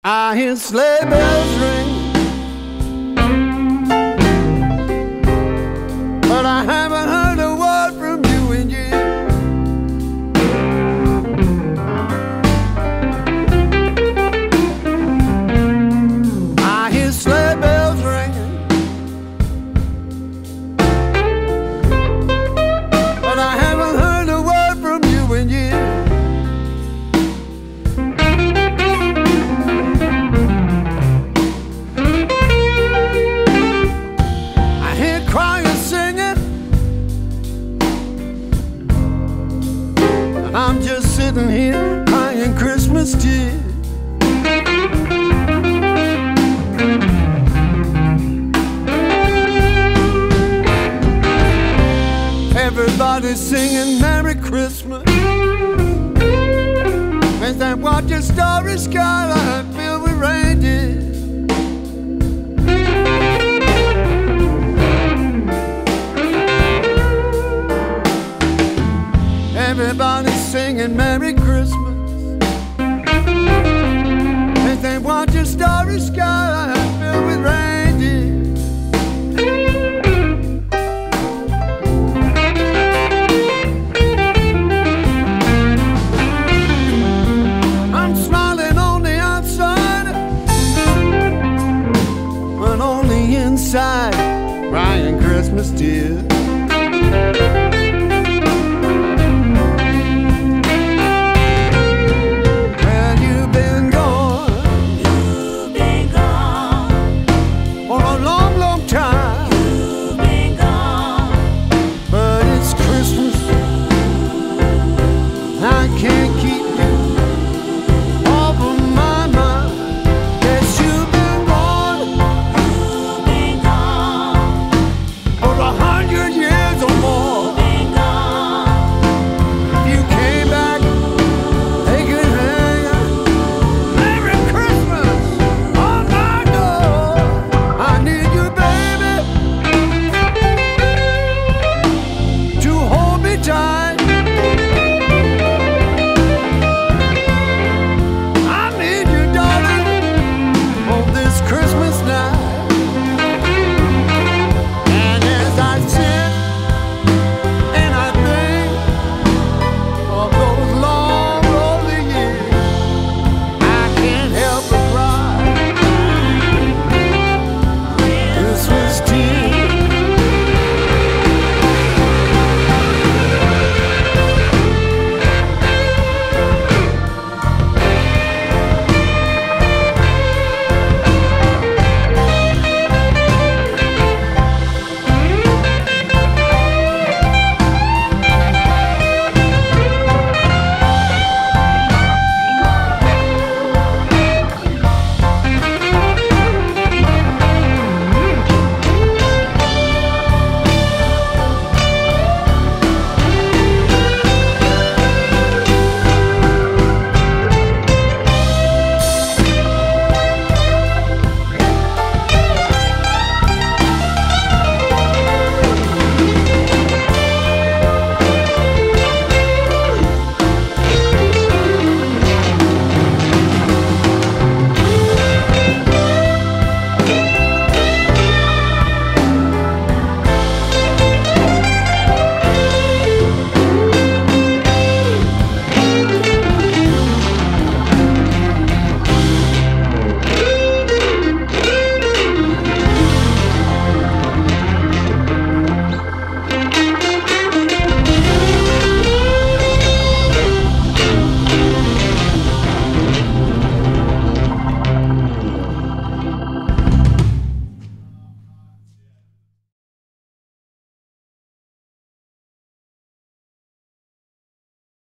I hear sleigh bells ring, but I haven't heard a word from you in years. I hear sleigh bells ringing, but I haven't heard a word from you in years. I'm just sitting here crying Christmas tears. Everybody's singing Merry Christmas, and then watch a starry sky filled with reindeer. Everybody's singing Merry Christmas, and they watch a starry sky filled with reindeer. I'm smiling on the outside, but only inside, crying Christmas tears.